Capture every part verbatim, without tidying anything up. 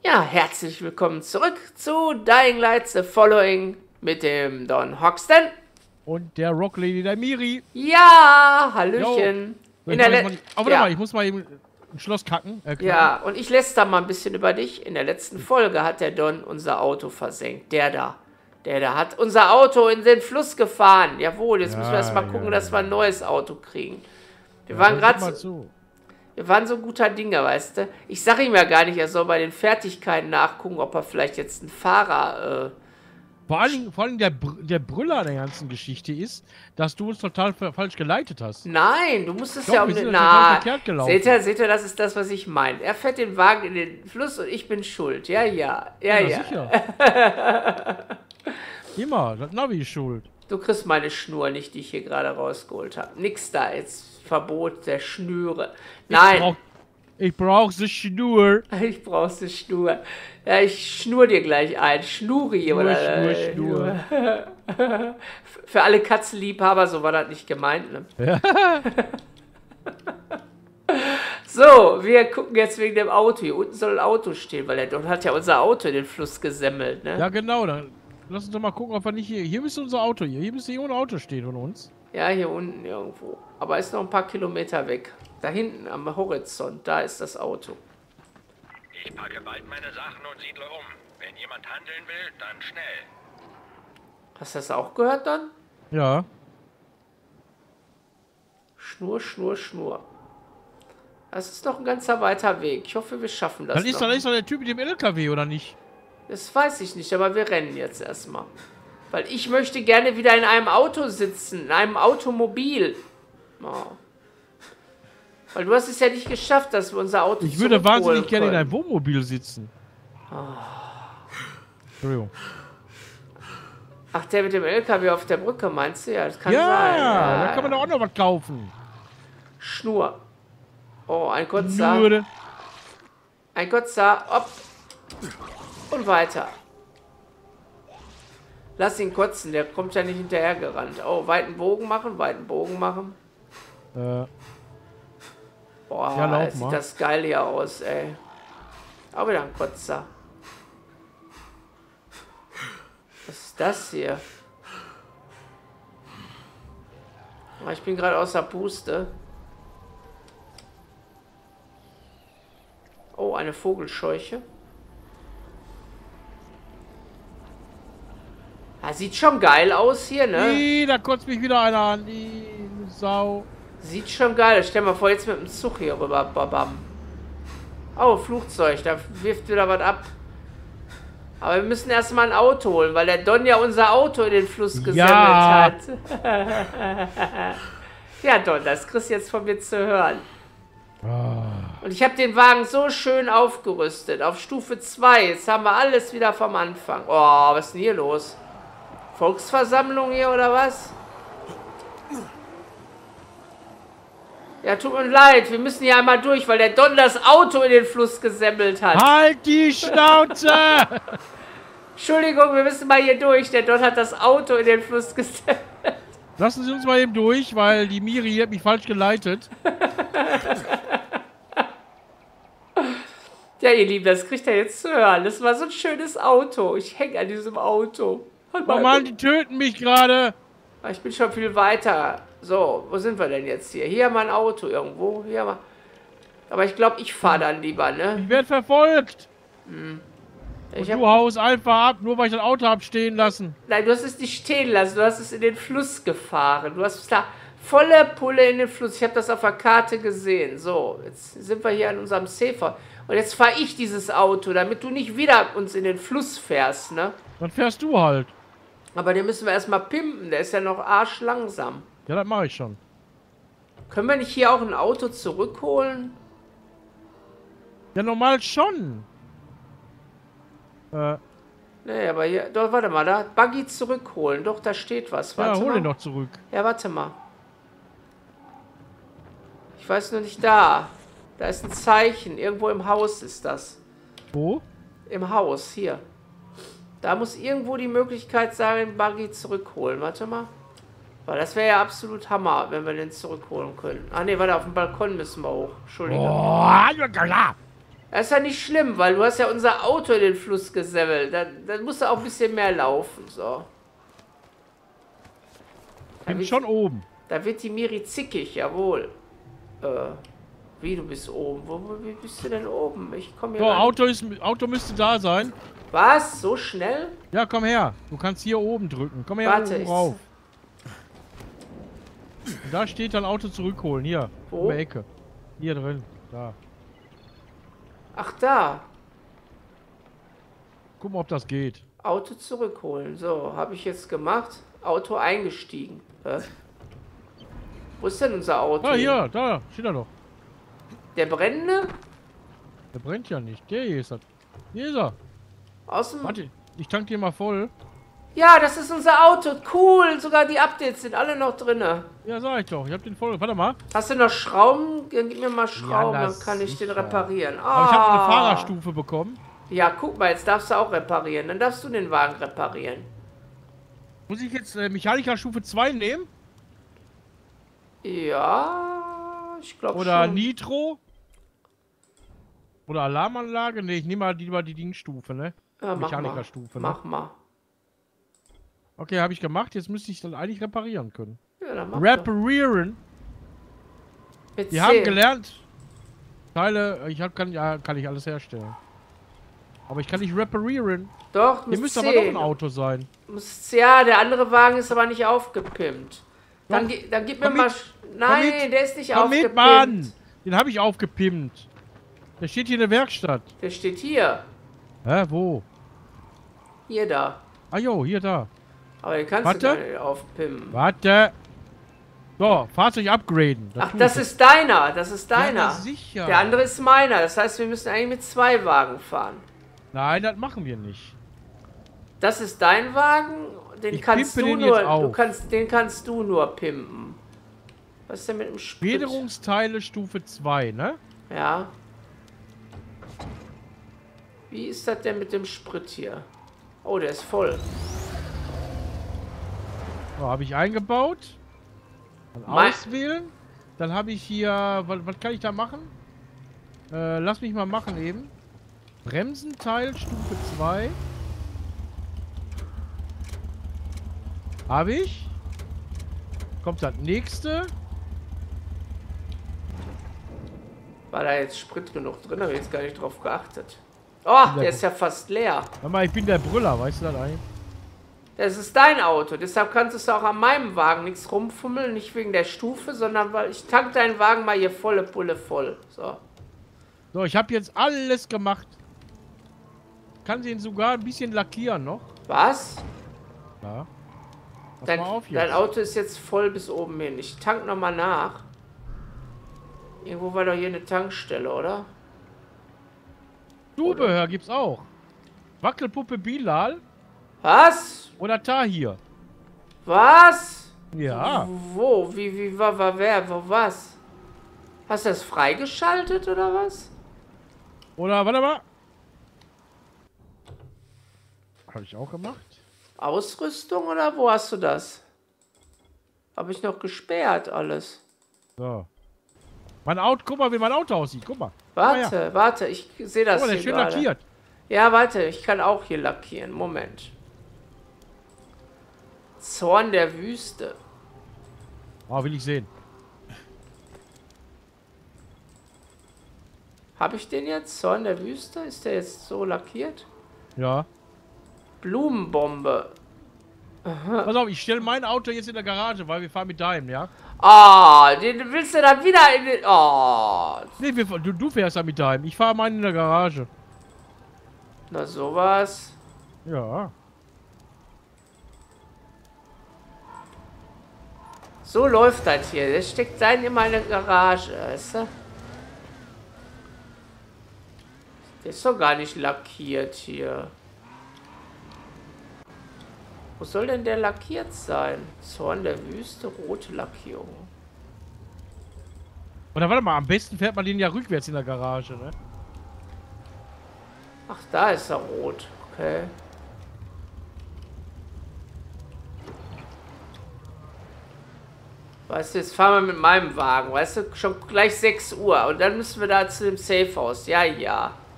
Ja, herzlich willkommen zurück zu Dying Light The Following mit dem Don Hoxton. Und der Rock Lady, der Miri. Ja, Hallöchen. So, In der mal, oh, warte ja. mal, ich muss mal eben ein Schloss kacken. Äh, ja, und ich lässt da mal ein bisschen über dich. In der letzten Folge hat der Don unser Auto versenkt. Der da. Der da hat unser Auto in den Fluss gefahren. Jawohl, jetzt ja, müssen wir erst mal gucken, ja, dass wir ein neues Auto kriegen. Wir ja, waren gerade so... Wir waren so guter Dinge, weißt du. Ich sage ihm ja gar nicht, er soll bei den Fertigkeiten nachgucken, ob er vielleicht jetzt ein Fahrer... Äh vor allem, vor allem der, Br der Brüller an der ganzen Geschichte ist, dass du uns total falsch geleitet hast. Nein, du musstest Doch, ja um den... Na, seht ihr, seht ihr, das ist das, was ich meine. Er fährt den Wagen in den Fluss und ich bin schuld. Ja, ja, ja, ja. ja. Sicher. Immer, das Navi ist schuld. Du kriegst meine Schnur nicht, die ich hier gerade rausgeholt habe. Nix da, jetzt Verbot der Schnüre. Nein. Ich brauch, ich brauch die Schnur. Ich brauch die Schnur. Ja, ich schnur dir gleich ein. Schnuri, Schnur, oder? Schnur, Schnur. Für alle Katzenliebhaber, so war das nicht gemeint, ne? Ja. So, wir gucken jetzt wegen dem Auto. Hier unten soll ein Auto stehen, weil der Don hat ja unser Auto in den Fluss gesemmelt, ne? Ja, genau. Dann lass uns doch mal gucken, ob wir nicht hier... Hier müsste unser Auto hier. Hier müsste hier ein Auto stehen von uns. Ja, hier unten irgendwo. Aber ist noch ein paar Kilometer weg. Da hinten am Horizont, da ist das Auto. Ich packe bald meine Sachen und siedle um. Wenn jemand handeln will, dann schnell. Hast du das auch gehört dann? Ja. Schnur, Schnur, Schnur. Das ist noch ein ganzer weiter Weg. Ich hoffe, wir schaffen das. Dann ist doch nicht so der Typ mit dem L K W, oder nicht? Das weiß ich nicht, aber wir rennen jetzt erstmal. Weil ich möchte gerne wieder in einem Auto sitzen, in einem Automobil. Oh. Weil du hast es ja nicht geschafft, dass wir unser Auto Ich würde wahnsinnig gerne können. in einem Wohnmobil sitzen. Oh. Entschuldigung. Ach, der mit dem L K W auf der Brücke, meinst du? Ja, das kann ja, sein. Ja, da kann man doch auch noch was kaufen. Schnur. Oh, ein kurzer. Schnur. Ein kurzer. Hopp. Und weiter. Lass ihn kotzen, der kommt ja nicht hinterher gerannt. Oh, weiten Bogen machen, weiten Bogen machen. Äh. Boah, ja, lauf sieht mal. das geil hier aus, ey. Aber wieder ein Kotzer. Was ist das hier? Oh, ich bin gerade außer Puste. Oh, eine Vogelscheuche. Ah, sieht schon geil aus hier, ne? Nee, da kotzt mich wieder einer an. Die Sau. Sieht schon geil aus. Stell mal vor, jetzt mit dem Zug hier rüber. Babam. Oh, Flugzeug. Da wirft wieder was ab. Aber wir müssen erstmal ein Auto holen, weil der Don ja unser Auto in den Fluss gesemmelt ja. hat. Ja, Don, das kriegst du jetzt von mir zu hören. Oh. Und ich habe den Wagen so schön aufgerüstet. Auf Stufe zwei. Jetzt haben wir alles wieder vom Anfang. Oh, was ist denn hier los? Volksversammlung hier oder was? Ja, tut mir leid, wir müssen hier einmal durch, weil der Don das Auto in den Fluss gesemmelt hat. Halt die Schnauze! Entschuldigung, wir müssen mal hier durch. Der Don hat das Auto in den Fluss gesemmelt. Lassen Sie uns mal eben durch, weil die Miri hat mich falsch geleitet. Ja, ihr Lieben, das kriegt er jetzt zu hören. Das war so ein schönes Auto. Ich hänge an diesem Auto. Oh Mann, die töten mich gerade. Ich bin schon viel weiter. So, wo sind wir denn jetzt hier? Hier haben wir ein Auto irgendwo. Hier haben wir... Aber ich glaube, ich fahre dann lieber, ne? Ich werde verfolgt. Hm. Und ich du hab... haust einfach ab, nur weil ich das Auto habe stehen lassen. Nein, du hast es nicht stehen lassen. Du hast es in den Fluss gefahren. Du hast es da volle Pulle in den Fluss. Ich habe das auf der Karte gesehen. So, jetzt sind wir hier an unserem Safer. Und jetzt fahre ich dieses Auto, damit du nicht wieder uns in den Fluss fährst, ne? Dann fährst du halt. Aber den müssen wir erstmal pimpen. Der ist ja noch arschlangsam. Ja, das mache ich schon. Können wir nicht hier auch ein Auto zurückholen? Ja, normal schon. Äh. Nee, aber hier... Doch, warte mal, da... Buggy zurückholen. Doch, da steht was. Warte Ja, hol mal. ihn doch zurück. Ja, warte mal. Ich weiß nur nicht da. Da ist ein Zeichen. Irgendwo im Haus ist das. Wo? Im Haus, hier. Da muss irgendwo die Möglichkeit sein, Buggy zurückholen. Warte mal. Weil das wäre ja absolut Hammer, wenn wir den zurückholen können. Ah ne, warte, auf dem Balkon müssen wir hoch. Entschuldigung. Oh, Das ist ja nicht schlimm, weil du hast ja unser Auto in den Fluss gesemmelt. Dann, dann musst du auch ein bisschen mehr laufen. So. Ich bin schon oben. Da wird die Miri zickig, jawohl. Äh, wie, du bist oben? Wo, wo wie bist du denn oben? Ich komme hier So, rein. Auto, ist, Auto müsste da sein. Was? So schnell? Ja, komm her. Du kannst hier oben drücken. Komm her Warte, oben ich- rauf. Und da steht dann Auto zurückholen. Hier. Wo? In der Ecke. Hier drin. Da. Ach, da. Guck mal, ob das geht. Auto zurückholen. So, habe ich jetzt gemacht. Auto eingestiegen. Hä? Wo ist denn unser Auto? Ah, hier. Da. Steht er doch. Der brennende? Der brennt ja nicht. Der hier ist er. Hier ist er. Aus dem... Warte. Ich tank den mal voll. Ja, das ist unser Auto. Cool. Sogar die Updates sind alle noch drinne. Ja, sag ich doch. Ich hab den voll. Warte mal. Hast du noch Schrauben? Dann gib mir mal Schrauben, Ja, dann das kann ich den sicher. reparieren. Aber ich habe eine Ah. Fahrerstufe bekommen. Ja, guck mal, jetzt darfst du auch reparieren. Dann darfst du den Wagen reparieren. Muss ich jetzt äh, Mechanikerstufe zwei nehmen? Ja, ich glaube schon. Oder Nitro? Oder Alarmanlage? Ne, ich nehme mal lieber die Dingstufe, ne? Ja, mach Mechanikerstufe, mal. ne? Mach mal. Okay, habe ich gemacht. Jetzt müsste ich dann eigentlich reparieren können. Ja, dann mach doch. Reparieren. Mit Wir C. haben gelernt. Teile, ich hab, kann, ja, kann ich alles herstellen. Aber ich kann nicht reparieren. Doch, Hier mit müsste C. aber noch ein Auto sein. Muss- Ja, der andere Wagen ist aber nicht aufgepimpt. Dann, Doch. gi- dann gib mir Komm mal... mit. Sch- Nein, mit. der ist nicht Komm aufgepimpt. mit, Mann! Den habe ich aufgepimpt. Der steht hier in der Werkstatt. Der steht hier. Hä, wo? Hier, da. Ah jo, hier, da. Aber den kannst Warte. du gar nicht aufpimpen. Warte. So, Fahrzeug upgraden. Ach, tue das ich ist deiner. Das ist jetzt. deiner. Ja, na sicher. Der andere ist meiner. Das heißt, wir müssen eigentlich mit zwei Wagen fahren. Nein, das machen wir nicht. Das ist dein Wagen. Den Ich kannst pimpe du den nur. jetzt auf. Du kannst, den kannst du nur pimpen. Was ist denn mit dem Sprit? Federungsteile Stufe zwei, ne? Ja. Wie ist das denn mit dem Sprit hier? Oh, der ist voll. So, habe ich eingebaut. Dann Mein- auswählen. Dann habe ich hier... Was, was kann ich da machen? Äh, lass mich mal machen eben. Bremsenteil Stufe zwei. Habe ich. Kommt das nächste. War da jetzt Sprit genug drin? Habe ich jetzt gar nicht drauf geachtet. Oh, der ist ja fast leer. Sag mal, ich bin der Brüller, weißt du das eigentlich? Das ist dein Auto. Deshalb kannst du auch an meinem Wagen nichts rumfummeln. Nicht wegen der Stufe, sondern weil ich tank deinen Wagen mal hier volle Pulle voll. So. So, ich habe jetzt alles gemacht. Kann den sogar ein bisschen lackieren noch. Was? Ja. Pass Dein, mal auf dein jetzt. Auto ist jetzt voll bis oben hin. Ich tank nochmal nach. Irgendwo war doch hier eine Tankstelle, oder? Zubehör gibt's auch. Wackelpuppe Bilal Was? oder Tahir. Was? Ja. Wo? Wie, wie, war, war, wer, wo, was? Hast du das freigeschaltet, oder was? Oder, warte mal. Habe ich auch gemacht. Ausrüstung, oder wo hast du das? Habe ich noch gesperrt, alles. So. Mein Auto, guck mal, wie mein Auto aussieht. Guck mal. Guck mal her. Warte, warte, ich sehe das Guck mal, der ist hier schön gerade. lackiert. Ja, warte, ich kann auch hier lackieren. Moment. Zorn der Wüste. Oh, will ich sehen. Habe ich den jetzt? Zorn der Wüste? Ist der jetzt so lackiert? Ja. Blumenbombe. Pass auf, ich stelle mein Auto jetzt in der Garage, weil wir fahren mit deinem, ja? Ah, den willst du dann wieder in den... Oh, Nee, wir, du, du fährst ja mit deinem. Ich fahre meinen in der Garage. na sowas. Ja. So läuft das hier. Der steckt seinen immer in der Garage, weißt du? Der ist doch gar nicht lackiert hier. Wo soll denn der lackiert sein? Zorn der Wüste, rote Lackierung. Oder warte mal, am besten fährt man den ja rückwärts in der Garage, ne? Ach, da ist er rot. Okay. Weißt du, jetzt fahren wir mit meinem Wagen. Weißt du, schon gleich sechs Uhr. Und dann müssen wir da zu dem Safehouse. Ja, ja.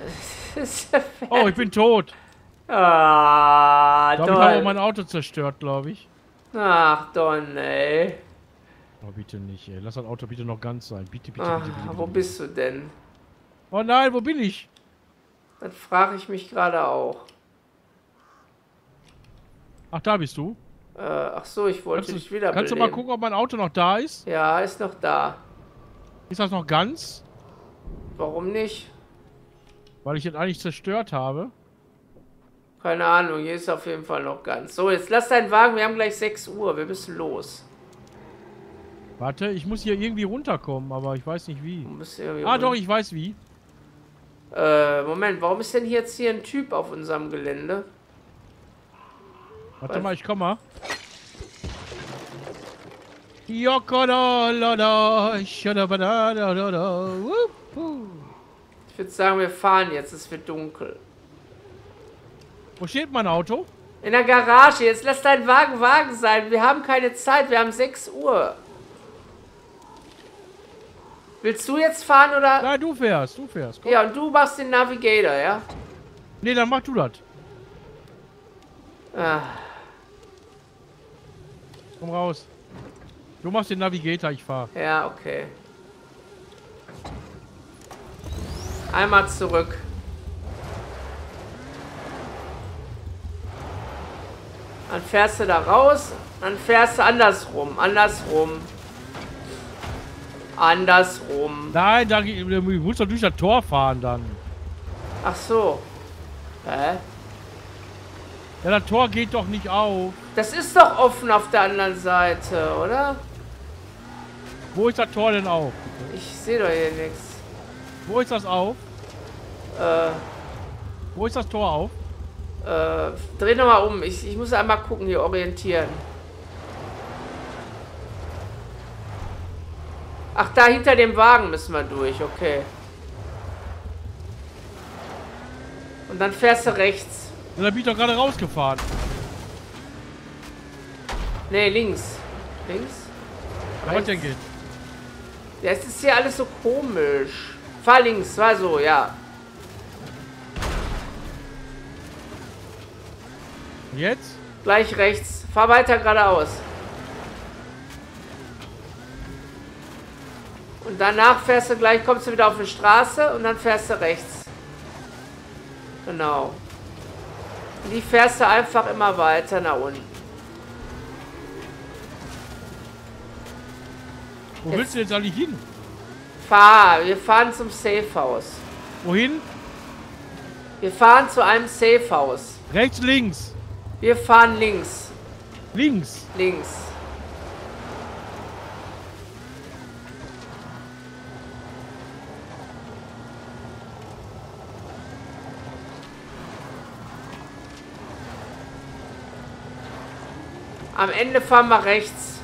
Oh, ich bin tot. Ah, Da habe ich aber Don. mein Auto zerstört, glaube ich. Ach, Don, ey. Oh, bitte nicht, ey. Lass das Auto bitte noch ganz sein. Bitte, bitte, Ah, bitte, bitte, bitte. wo bitte. bist du denn? Oh nein, wo bin ich? Das frage ich mich gerade auch. Ach, da bist du. Äh, ach so, ich wollte Kannst dich du, wieder kannst du beleben. mal gucken, ob mein Auto noch da ist? Ja, ist noch da. Ist das noch ganz? Warum nicht? Weil ich es eigentlich zerstört habe. Keine Ahnung, hier ist auf jeden Fall noch ganz. So, jetzt lass deinen Wagen, wir haben gleich sechs Uhr, wir müssen los. Warte, ich muss hier irgendwie runterkommen, aber ich weiß nicht wie. Du musst irgendwie Ah run- doch, ich weiß wie. Äh, Moment, warum ist denn hier jetzt hier ein Typ auf unserem Gelände? Warte mal, ich komm mal. Jokodolada, shadabadadadada, wup, wup. Ich würde sagen, wir fahren jetzt, es wird dunkel. Wo steht mein Auto? In der Garage, jetzt lass dein Wagen Wagen sein. Wir haben keine Zeit, wir haben sechs Uhr. Willst du jetzt fahren oder? Nein, du fährst, du fährst. Komm. Ja, und du machst den Navigator, ja? Nee, dann mach du das. Ah, Komm raus. Du machst den Navigator, ich fahr. ja, okay. Einmal zurück. Dann fährst du da raus, dann fährst du andersrum, andersrum. Andersrum. Nein, da, ge- du musst doch durch das Tor fahren dann. Ach so. Hä? Ja, das Tor geht doch nicht auf. Das ist doch offen auf der anderen Seite, oder? Wo ist das Tor denn auf? Ich sehe doch hier nichts. Wo ist das auf? Äh, Wo ist das Tor auf? äh, dreh nochmal um. Ich, ich muss einmal gucken, hier orientieren. Ach, da hinter dem Wagen müssen wir durch, okay. Und dann fährst du rechts. Ja, da bin ich doch gerade rausgefahren. Nee, links. Links? Ja, was denn geht? Ja, es ist hier alles so komisch. Fahr links, war so, ja. Und jetzt? Gleich rechts. Fahr weiter geradeaus. Und danach fährst du gleich, kommst du wieder auf die Straße und dann fährst du rechts. Genau. Und die fährst du einfach immer weiter nach unten. Wo Jetzt- willst du jetzt eigentlich hin? Fahr, wir fahren zum Safehouse. Wohin? Wir fahren zu einem Safehouse. Rechts, links. Wir fahren links. Links. Links. Am Ende fahren wir rechts.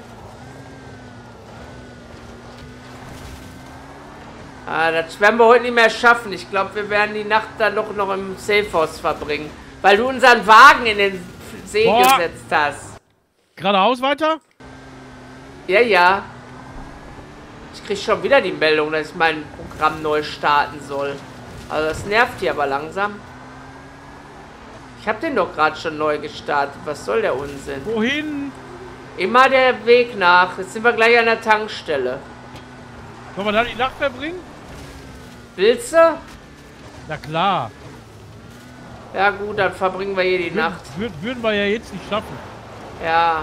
Ah, das werden wir heute nicht mehr schaffen. Ich glaube, wir werden die Nacht dann doch noch im Safehouse verbringen. Weil du unseren Wagen in den See Boah. gesetzt hast. Geradeaus weiter? Ja, ja. Ich krieg schon wieder die Meldung, dass ich mein Programm neu starten soll. Also das nervt hier aber langsam. Ich habe den doch gerade schon neu gestartet. Was soll der Unsinn? Wohin? Immer der Weg nach. Jetzt sind wir gleich an der Tankstelle. Sollen wir da die Nacht verbringen? Willst du? Na klar. Ja gut, dann verbringen wir hier die Nacht. Würden, würden wir ja jetzt nicht schaffen. Ja.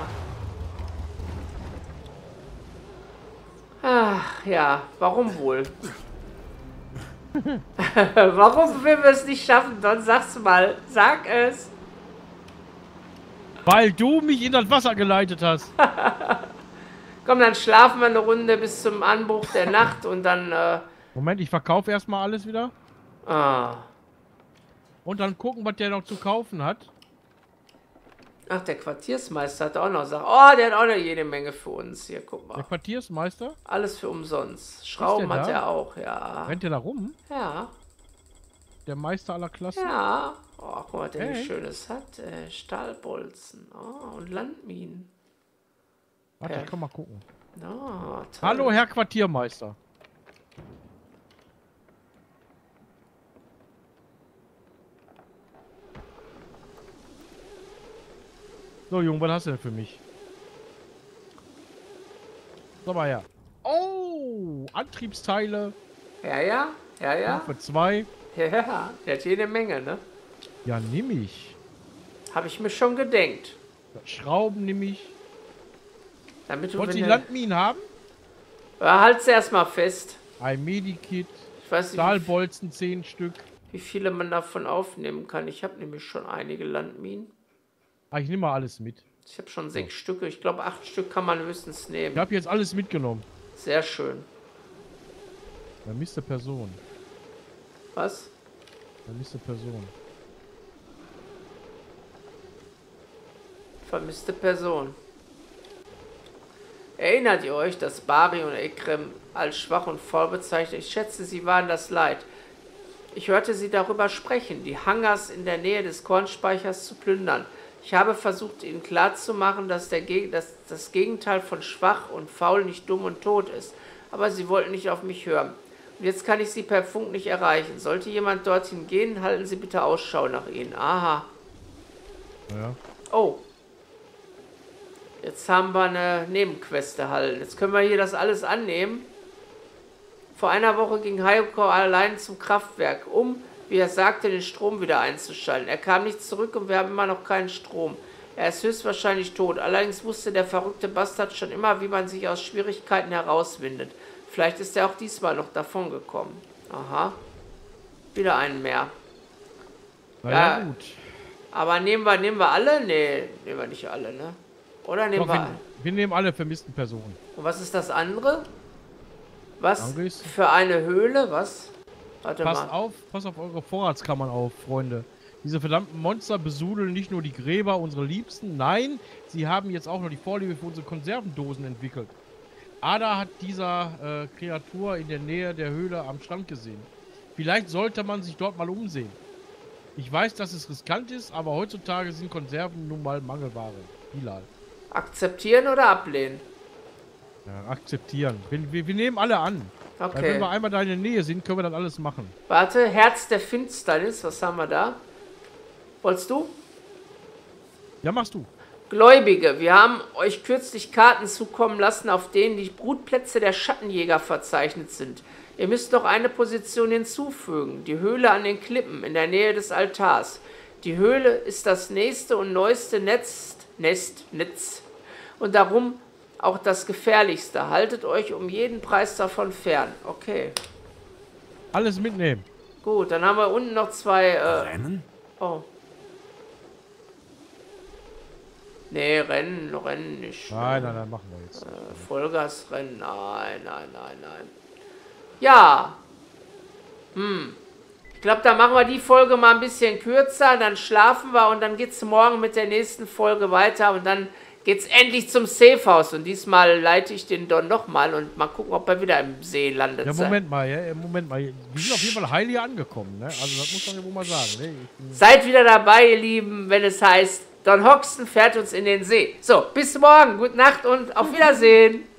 Ach ja, warum wohl? Warum will wir es nicht schaffen? Dann sag's mal. Sag es. Weil du mich in das Wasser geleitet hast. Komm, dann schlafen wir eine Runde bis zum Anbruch der Nacht und dann... Äh, Moment, ich verkaufe erstmal alles wieder. ah. Und dann gucken, was der noch zu kaufen hat. Ach, der Quartiersmeister hat auch noch Sachen. Oh, der hat auch noch jede Menge für uns. Hier, guck Der mal. Quartiersmeister. Alles für umsonst. Schrauben der hat da? er auch, ja. Rennt der da rum? Ja, Der Meister aller Klassen. ja. Oh, guck mal, was der Hey. hier Schönes hat. Äh, Stahlbolzen. Oh, und Landminen. Warte, Ja. ich komm mal gucken. Oh, toll. Hallo, Herr Quartiermeister. So, Junge, was hast du denn für mich? Sag mal her. Oh, Antriebsteile. Ja, ja, ja, ja. Für zwei. Ja, der hat jede Menge, ne? Ja, nimm ich. Habe ich mir schon gedenkt. Schrauben nimm ich. Damit du Wolltest du die wenn Landminen haben? Ja, halt's erstmal fest. Ein Medikit. Ich weiß nicht, wie, Stahlbolzen, zehn Stück. wie viele man davon aufnehmen kann. Ich habe nämlich schon einige Landminen. Ah, ich nehme mal alles mit. Ich habe schon sechs Stücke. Ich glaube, acht Stück kann man höchstens nehmen. Ich habe jetzt alles mitgenommen. Sehr schön. Vermisste Person. Was? Vermisste Person. Vermisste Person. Erinnert ihr euch, dass Bari und Ekrem als schwach und faul bezeichnet? Ich schätze, sie waren das Leid. Ich hörte sie darüber sprechen, die Hangars in der Nähe des Kornspeichers zu plündern. Ich habe versucht, ihnen klarzumachen, dass, der Geg dass das Gegenteil von schwach und faul nicht dumm und tot ist. Aber sie wollten nicht auf mich hören. Und jetzt kann ich sie per Funk nicht erreichen. Sollte jemand dorthin gehen, halten Sie bitte Ausschau nach ihnen. Aha. Ja. Oh. Jetzt haben wir eine Nebenquest erhalten. Jetzt können wir hier das alles annehmen. Vor einer Woche ging Hayoko allein zum Kraftwerk, um, wie er sagte, den Strom wieder einzuschalten. Er kam nicht zurück und wir haben immer noch keinen Strom. Er ist höchstwahrscheinlich tot. Allerdings wusste der verrückte Bastard schon immer, wie man sich aus Schwierigkeiten herauswindet. Vielleicht ist er auch diesmal noch davon gekommen. Aha. Wieder einen mehr. Na Ja, ja, gut. aber nehmen wir, nehmen wir alle? Nee, nehmen wir nicht alle, ne? Oder nehmen Doch, wir wir, alle? wir nehmen alle vermissten Personen. Und was ist das andere? Was Angriffs- für eine Höhle? Was? Warte Passt mal. auf, passt auf eure Vorratskammern auf, Freunde. Diese verdammten Monster besudeln nicht nur die Gräber unserer Liebsten, nein, sie haben jetzt auch noch die Vorliebe für unsere Konservendosen entwickelt. Ada hat dieser äh, Kreatur in der Nähe der Höhle am Strand gesehen. Vielleicht sollte man sich dort mal umsehen. Ich weiß, dass es riskant ist, aber heutzutage sind Konserven nun mal Mangelware. Bilal. Akzeptieren oder ablehnen? Ja, akzeptieren. Wir, wir, wir nehmen alle an. Weil wenn Okay. wir einmal da in der Nähe sind, können wir dann alles machen. Warte, Herz der Finsternis, was haben wir da? Wolltest du? Ja, machst du. Gläubige, wir haben euch kürzlich Karten zukommen lassen, auf denen die Brutplätze der Schattenjäger verzeichnet sind. Ihr müsst noch eine Position hinzufügen, die Höhle an den Klippen in der Nähe des Altars. Die Höhle ist das nächste und neueste Netz, Nest, Netz und darum auch das gefährlichste. Haltet euch um jeden Preis davon fern. Okay, Alles mitnehmen. gut, dann haben wir unten noch zwei... Äh, Rennen? oh. Nee, Rennen, Rennen nicht. Nein, nein, nein, machen wir jetzt. Vollgasrennen, nein, nein, nein, nein. Ja. Hm. Ich glaube, da machen wir die Folge mal ein bisschen kürzer, dann schlafen wir und dann geht es morgen mit der nächsten Folge weiter und dann geht es endlich zum Safehouse und diesmal leite ich den Don nochmal und mal gucken, ob er wieder im See landet. Ja, Moment mal, ja, Moment mal. Wir sind auf jeden Fall heil hier angekommen, ne? Also das muss man ja wohl mal sagen, ne? Ich, Seid wieder dabei, ihr Lieben, wenn es heißt, Don Hoxton fährt uns in den See. So, bis morgen, gute Nacht und auf Wiedersehen.